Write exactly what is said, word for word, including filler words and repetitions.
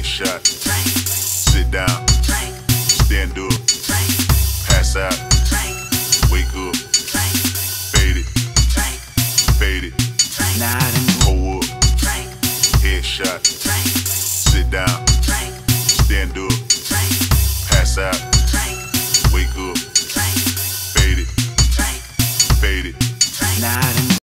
headshot. Sit down, stand up, pass out, wake up, fade it, fade it, pull up, headshot. Sit down, stand up, pass out.